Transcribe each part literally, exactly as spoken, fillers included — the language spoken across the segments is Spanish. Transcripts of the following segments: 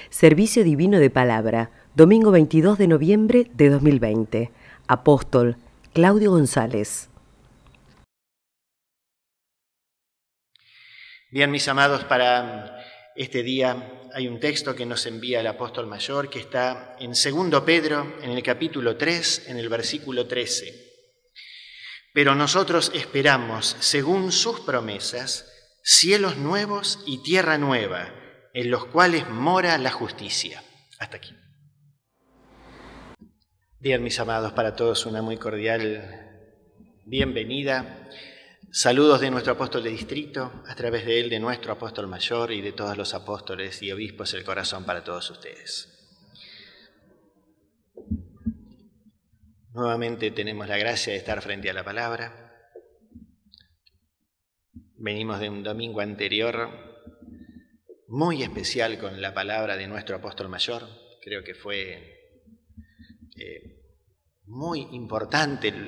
Servicio Divino de Palabra, domingo veintidós de noviembre de dos mil veinte. Apóstol Claudio González. Bien, mis amados, para este día hay un texto que nos envía el apóstol mayor que está en segundo Pedro, en el capítulo tres, en el versículo trece. Pero nosotros esperamos, según sus promesas, cielos nuevos y tierra nueva, en los cuales mora la justicia. Hasta aquí. Bien, mis amados, para todos una muy cordial bienvenida. Saludos de nuestro apóstol de distrito, a través de él, de nuestro apóstol mayor y de todos los apóstoles y obispos del corazón para todos ustedes. Nuevamente tenemos la gracia de estar frente a la palabra. Venimos de un domingo anterior muy especial con la palabra de nuestro apóstol mayor. Creo que fue eh, muy importante el,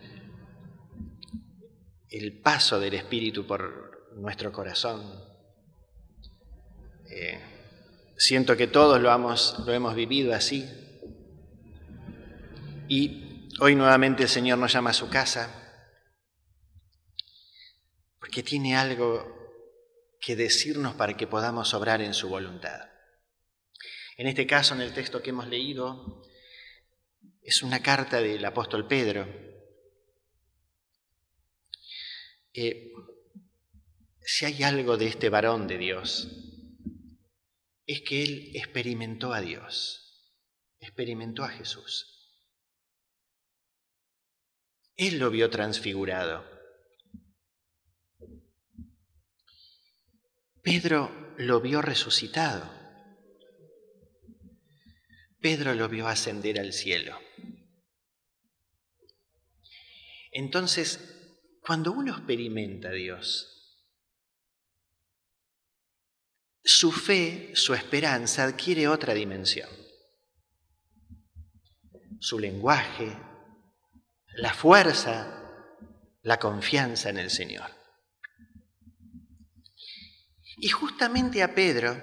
el paso del Espíritu por nuestro corazón. Eh, siento que todos lo hemos, lo hemos vivido así. Y hoy nuevamente el Señor nos llama a su casa porque tiene algo que decirnos para que podamos obrar en su voluntad. En este caso, en el texto que hemos leído, es una carta del apóstol Pedro. Eh, si hay algo de este varón de Dios, es que él experimentó a Dios, experimentó a Jesús. Él lo vio transfigurado. Pedro lo vio resucitado. Pedro lo vio ascender al cielo. Entonces, cuando uno experimenta a Dios, su fe, su esperanza adquiere otra dimensión. Su lenguaje, la fuerza, la confianza en el Señor. Y justamente a Pedro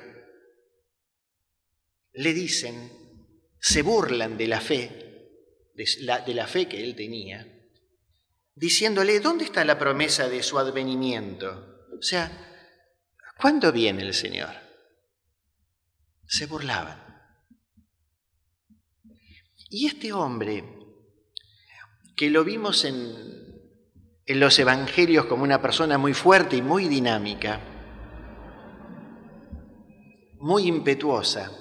le dicen, se burlan de la fe, de la, de la fe que él tenía, diciéndole, ¿dónde está la promesa de su advenimiento? O sea, ¿cuándo viene el Señor? Se burlaban. Y este hombre, que lo vimos en, en los evangelios como una persona muy fuerte y muy dinámica, muy impetuosa,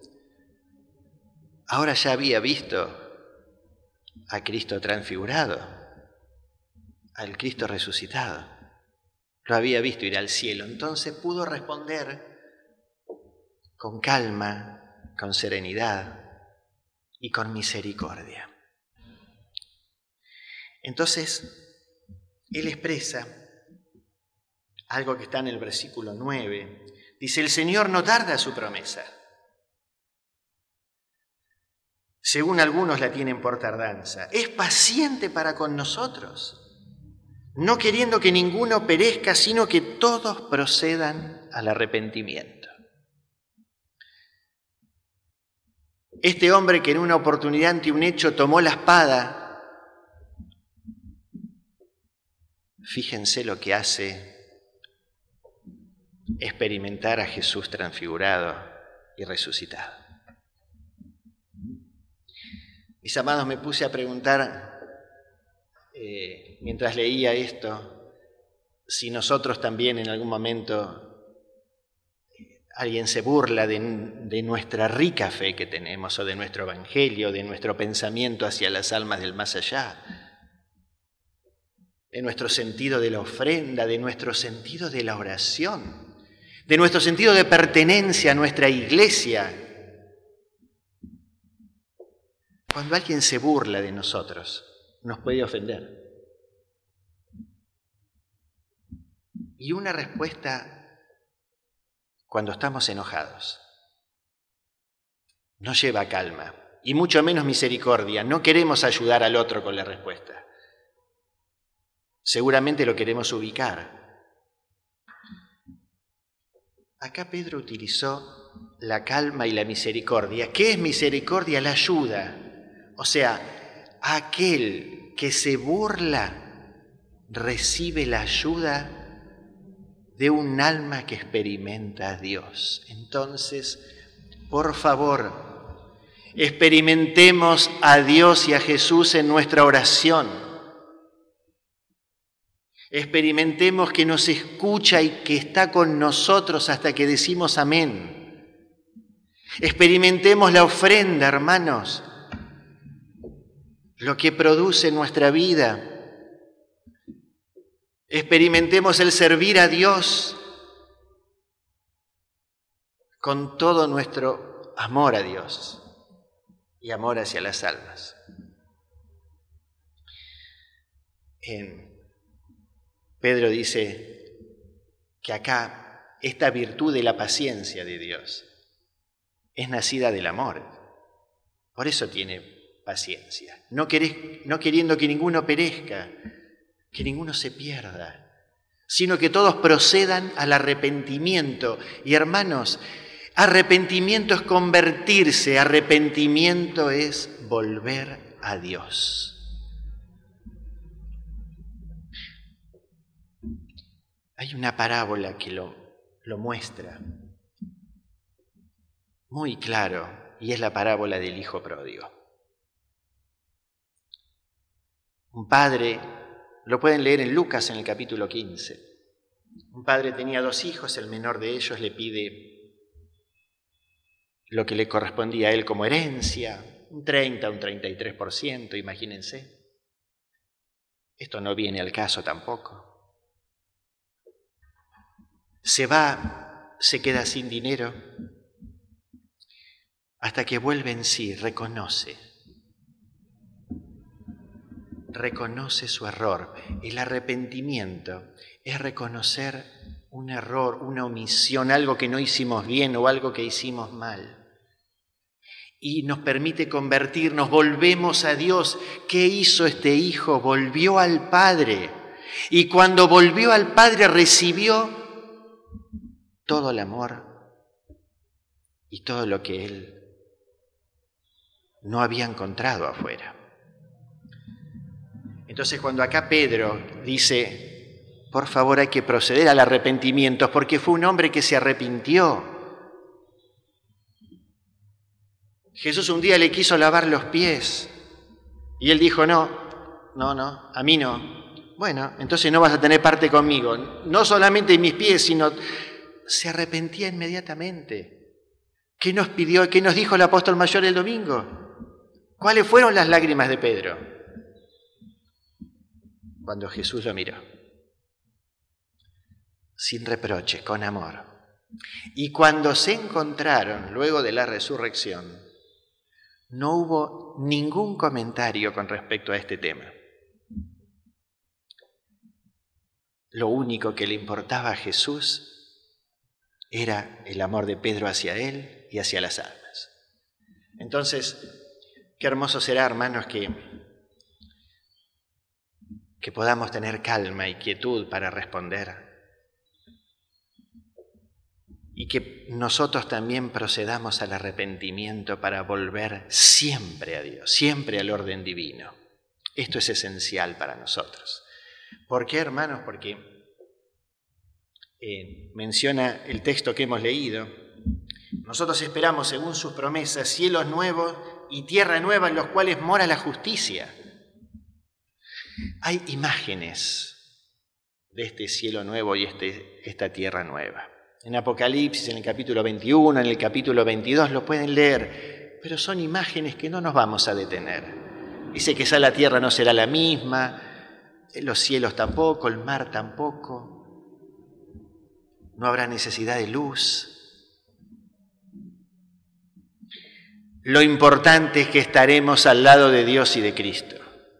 ahora ya había visto a Cristo transfigurado, al Cristo resucitado. Lo había visto ir al cielo. Entonces pudo responder con calma, con serenidad y con misericordia. Entonces, él expresa algo que está en el versículo nueve. Dice, el Señor no tarda su promesa, según algunos la tienen por tardanza. Es paciente para con nosotros, no queriendo que ninguno perezca, sino que todos procedan al arrepentimiento. Este hombre que en una oportunidad ante un hecho tomó la espada, fíjense lo que hace experimentar a Jesús transfigurado y resucitado. Mis amados, me puse a preguntar, eh, mientras leía esto, si nosotros también en algún momento eh, alguien se burla de, de nuestra rica fe que tenemos, o de nuestro evangelio, de nuestro pensamiento hacia las almas del más allá, de nuestro sentido de la ofrenda, de nuestro sentido de la oración, de nuestro sentido de pertenencia a nuestra iglesia. Cuando alguien se burla de nosotros, nos puede ofender. Y una respuesta cuando estamos enojados no lleva calma, y mucho menos misericordia. No queremos ayudar al otro con la respuesta. Seguramente lo queremos ubicar. Acá Pedro utilizó la calma y la misericordia. ¿Qué es misericordia? La ayuda. O sea, aquel que se burla recibe la ayuda de un alma que experimenta a Dios. Entonces, por favor, experimentemos a Dios y a Jesús en nuestra oración. Experimentemos que nos escucha y que está con nosotros hasta que decimos amén. Experimentemos la ofrenda, hermanos, lo que produce nuestra vida. Experimentemos el servir a Dios con todo nuestro amor a Dios y amor hacia las almas. En Pedro dice que acá esta virtud de la paciencia de Dios es nacida del amor. Por eso tiene paciencia. No, querés, no queriendo que ninguno perezca, que ninguno se pierda, sino que todos procedan al arrepentimiento. Y hermanos, arrepentimiento es convertirse, arrepentimiento es volver a Dios. Hay una parábola que lo, lo muestra muy claro, y es la parábola del hijo pródigo. Un padre, lo pueden leer en Lucas en el capítulo quince. Un padre tenía dos hijos, el menor de ellos le pide lo que le correspondía a él como herencia, un treinta, un treinta y tres por ciento, imagínense. Esto no viene al caso tampoco. Se va, se queda sin dinero, hasta que vuelve en sí, reconoce, reconoce su error. El arrepentimiento es reconocer un error, una omisión, algo que no hicimos bien o algo que hicimos mal. Y nos permite convertirnos, volvemos a Dios. ¿Qué hizo este hijo? Volvió al Padre. Y cuando volvió al Padre recibió todo el amor y todo lo que él no había encontrado afuera. Entonces, cuando acá Pedro dice, por favor hay que proceder al arrepentimiento, porque fue un hombre que se arrepintió. Jesús un día le quiso lavar los pies y él dijo, no, no, no, a mí no. Bueno, entonces no vas a tener parte conmigo, no solamente en mis pies, sino se arrepentía inmediatamente. ¿Qué nos pidió, qué nos dijo el apóstol mayor el domingo? ¿Cuáles fueron las lágrimas de Pedro? Cuando Jesús lo miró, sin reproche, con amor. Y cuando se encontraron luego de la resurrección, no hubo ningún comentario con respecto a este tema. Lo único que le importaba a Jesús era el amor de Pedro hacia él y hacia las almas. Entonces, qué hermoso será, hermanos, que, que podamos tener calma y quietud para responder. Y que nosotros también procedamos al arrepentimiento para volver siempre a Dios, siempre al orden divino. Esto es esencial para nosotros. ¿Por qué, hermanos? Porque eh, menciona el texto que hemos leído. Nosotros esperamos, según sus promesas, cielos nuevos y tierra nueva en los cuales mora la justicia. Hay imágenes de este cielo nuevo y este, esta tierra nueva. En Apocalipsis, en el capítulo veintiuno, en el capítulo veintidós, lo pueden leer, pero son imágenes que no nos vamos a detener. Dice que esa la tierra no será la misma, los cielos tampoco, el mar tampoco, no habrá necesidad de luz. Lo importante es que estaremos al lado de Dios y de Cristo.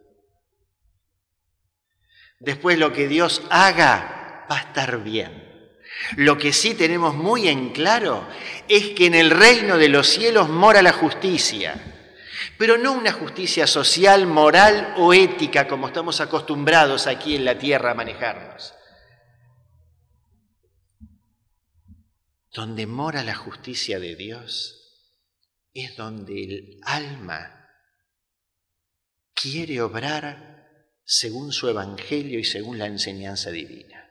Después lo que Dios haga va a estar bien. Lo que sí tenemos muy en claro es que en el reino de los cielos mora la justicia, pero no una justicia social, moral o ética como estamos acostumbrados aquí en la tierra a manejarnos. donde mora la justicia de Dios, es donde el alma quiere obrar según su evangelio y según la enseñanza divina.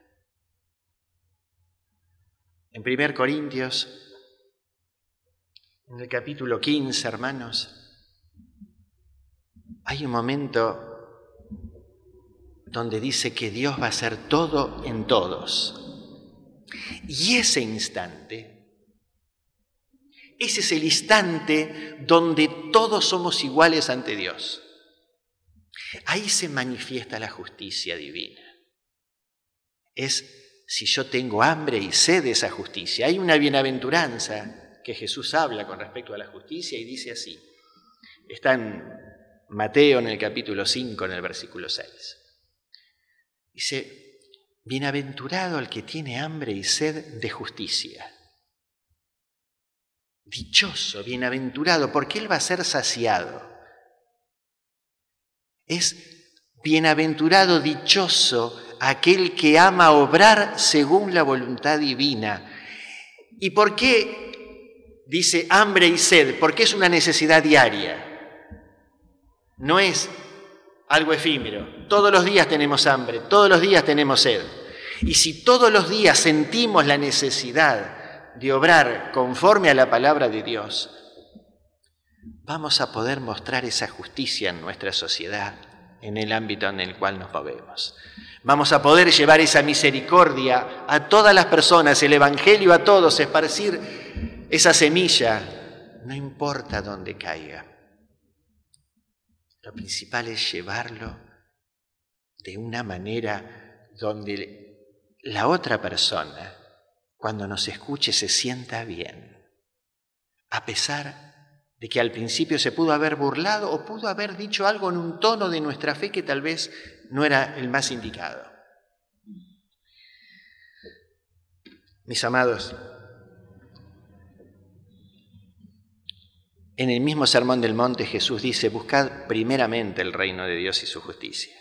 En primer Corintios, en el capítulo quince, hermanos, hay un momento donde dice que Dios va a hacer todo en todos. Y ese instante, ese es el instante donde todos somos iguales ante Dios. Ahí se manifiesta la justicia divina. Es si yo tengo hambre y sed de esa justicia. Hay una bienaventuranza que Jesús habla con respecto a la justicia y dice así. Está en Mateo en el capítulo cinco, en el versículo seis. Dice, bienaventurado el que tiene hambre y sed de justicia. Dichoso, bienaventurado, porque él va a ser saciado. Es bienaventurado, dichoso, aquel que ama obrar según la voluntad divina. ¿Y por qué dice hambre y sed? Porque es una necesidad diaria. No es algo efímero. Todos los días tenemos hambre, todos los días tenemos sed. Y si todos los días sentimos la necesidad de obrar conforme a la palabra de Dios, vamos a poder mostrar esa justicia en nuestra sociedad, en el ámbito en el cual nos movemos. Vamos a poder llevar esa misericordia a todas las personas, el evangelio a todos, esparcir esa semilla, no importa dónde caiga. Lo principal es llevarlo de una manera donde la otra persona, cuando nos escuche, se sienta bien, a pesar de que al principio se pudo haber burlado o pudo haber dicho algo en un tono de nuestra fe que tal vez no era el más indicado. Mis amados, en el mismo Sermón del Monte Jesús dice, buscad primeramente el reino de Dios y su justicia.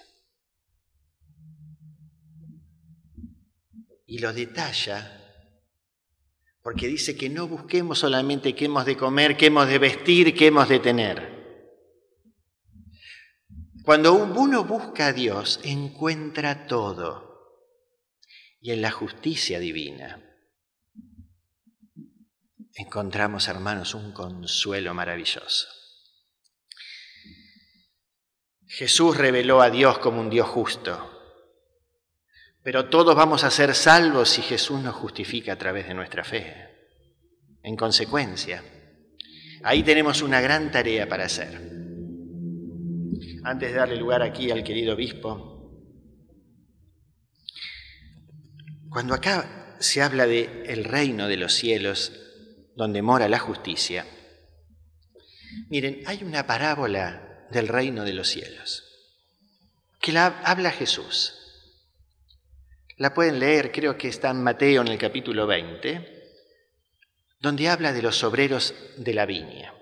Y lo detalla porque dice que no busquemos solamente qué hemos de comer, qué hemos de vestir, qué hemos de tener. Cuando uno busca a Dios, encuentra todo. Y en la justicia divina encontramos, hermanos, un consuelo maravilloso. Jesús reveló a Dios como un Dios justo, pero todos vamos a ser salvos si Jesús nos justifica a través de nuestra fe. En consecuencia, ahí tenemos una gran tarea para hacer. Antes de darle lugar aquí al querido obispo, cuando acá se habla de el reino de los cielos, donde mora la justicia, miren, hay una parábola del reino de los cielos, que la habla Jesús. La pueden leer, creo que está en Mateo en el capítulo veinte, donde habla de los obreros de la viña.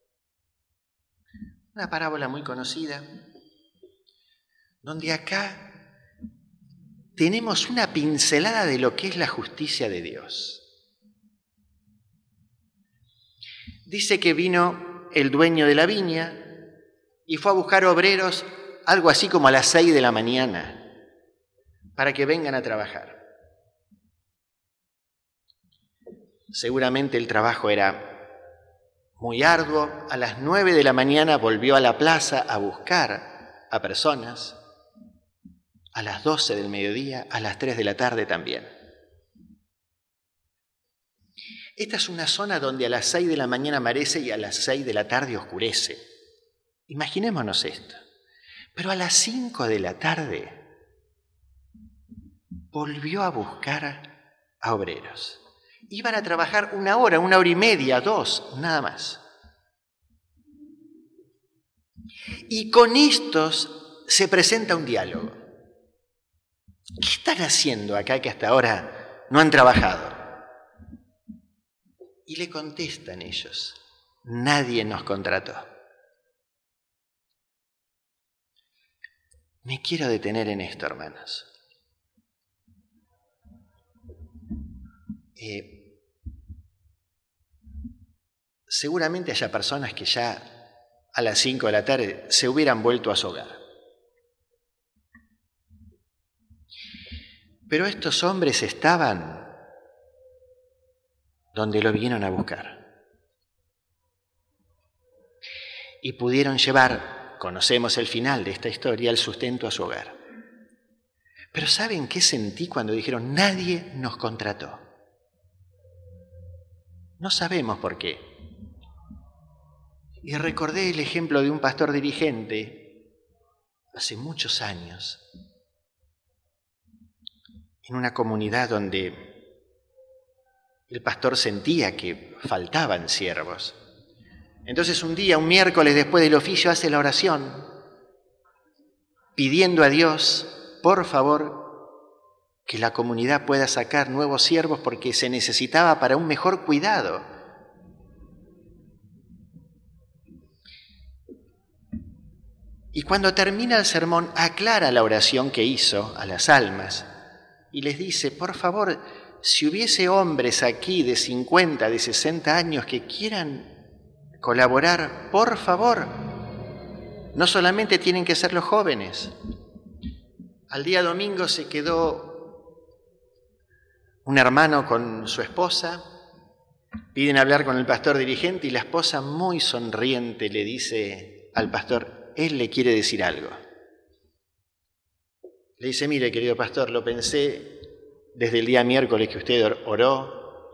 Una parábola muy conocida, donde acá tenemos una pincelada de lo que es la justicia de Dios. Dice que vino el dueño de la viña y fue a buscar obreros algo así como a las seis de la mañana para que vengan a trabajar. Seguramente el trabajo era muy arduo. A las nueve de la mañana volvió a la plaza a buscar a personas. A las doce del mediodía, a las tres de la tarde también. Esta es una zona donde a las seis de la mañana amanece y a las seis de la tarde oscurece. Imaginémonos esto. Pero a las cinco de la tarde volvió a buscar a obreros. Iban a trabajar una hora, una hora y media, dos, nada más. Y con estos se presenta un diálogo. ¿Qué están haciendo acá que hasta ahora no han trabajado? Y le contestan ellos, nadie nos contrató. Me quiero detener en esto, hermanos. Eh, seguramente haya personas que ya a las cinco de la tarde se hubieran vuelto a su hogar. Pero estos hombres estaban donde lo vinieron a buscar. Y pudieron llevar, conocemos el final de esta historia, el sustento a su hogar. Pero ¿saben qué sentí cuando dijeron nadie nos contrató? No sabemos por qué. Y recordé el ejemplo de un pastor dirigente hace muchos años, en una comunidad donde el pastor sentía que faltaban siervos. Entonces un día, un miércoles después del oficio, hace la oración pidiendo a Dios, por favor, que la comunidad pueda sacar nuevos siervos porque se necesitaba para un mejor cuidado. Y cuando termina el sermón, aclara la oración que hizo a las almas y les dice, por favor, si hubiese hombres aquí de cincuenta, de sesenta años que quieran colaborar, por favor, no solamente tienen que ser los jóvenes. Al día domingo se quedó un hermano con su esposa, piden hablar con el pastor dirigente y la esposa muy sonriente le dice al pastor, él le quiere decir algo. Le dice, mire, querido pastor, lo pensé desde el día miércoles que usted oró.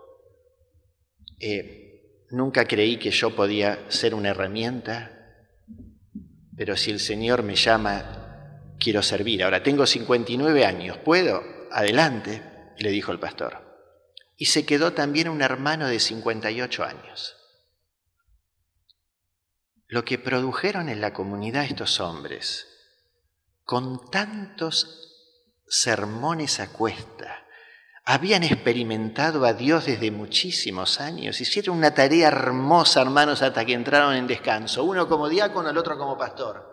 Eh, nunca creí que yo podía ser una herramienta, pero si el Señor me llama, quiero servir. Ahora, tengo cincuenta y nueve años, ¿puedo? Adelante, le dijo el pastor. Y se quedó también un hermano de cincuenta y ocho años. Lo que produjeron en la comunidad estos hombres, con tantos sermones a cuesta, habían experimentado a Dios desde muchísimos años, hicieron una tarea hermosa, hermanos, hasta que entraron en descanso, uno como diácono, el otro como pastor.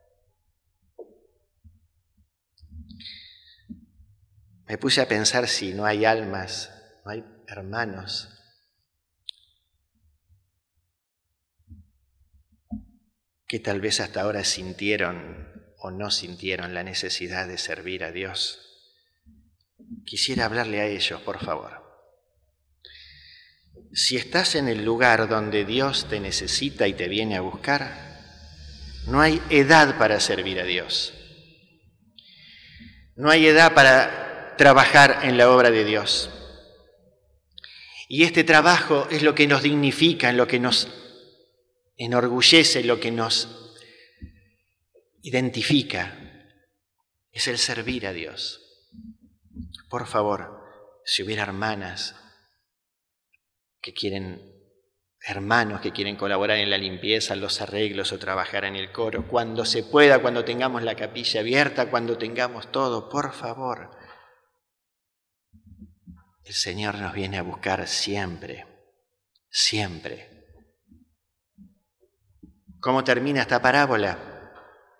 Me puse a pensar si no hay almas, no hay hermanos que tal vez hasta ahora sintieron o no sintieron la necesidad de servir a Dios. Quisiera hablarle a ellos, por favor. Si estás en el lugar donde Dios te necesita y te viene a buscar, no hay edad para servir a Dios. No hay edad para trabajar en la obra de Dios. Y este trabajo es lo que nos dignifica, lo que nos enorgullece, lo que nos identifica, es el servir a Dios. Por favor, si hubiera hermanas que quieren, hermanos que quieren colaborar en la limpieza, en los arreglos o trabajar en el coro, cuando se pueda, cuando tengamos la capilla abierta, cuando tengamos todo, por favor. El Señor nos viene a buscar siempre, siempre. ¿Cómo termina esta parábola?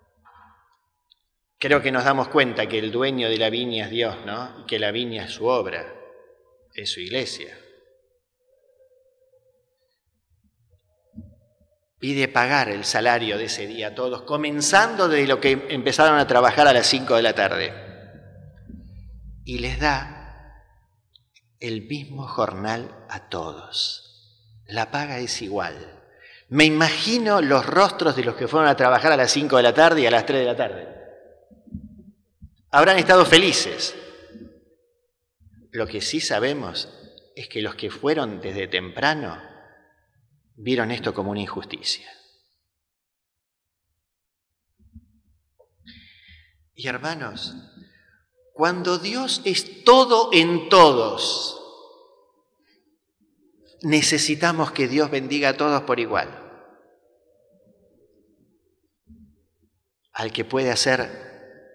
Creo que nos damos cuenta que el dueño de la viña es Dios, ¿no? Y que la viña es su obra, es su iglesia. Pide pagar el salario de ese día a todos, comenzando desde lo que empezaron a trabajar a las cinco de la tarde. Y les da el mismo jornal a todos. La paga es igual. Me imagino los rostros de los que fueron a trabajar a las cinco de la tarde y a las tres de la tarde. Habrán estado felices. Lo que sí sabemos es que los que fueron desde temprano vieron esto como una injusticia. Y hermanos, cuando Dios es todo en todos, necesitamos que Dios bendiga a todos por igual. Al que puede hacer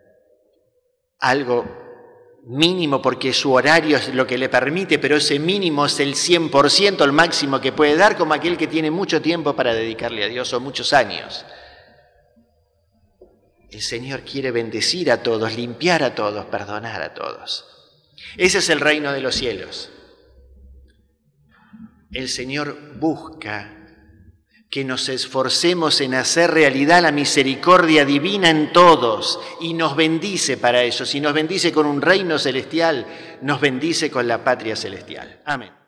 algo mínimo porque su horario es lo que le permite, pero ese mínimo es el cien por ciento, el máximo que puede dar, como aquel que tiene mucho tiempo para dedicarle a Dios o muchos años. El Señor quiere bendecir a todos, limpiar a todos, perdonar a todos. Ese es el reino de los cielos. El Señor busca que nos esforcemos en hacer realidad la misericordia divina en todos y nos bendice para eso. Si nos bendice con un reino celestial, nos bendice con la patria celestial. Amén.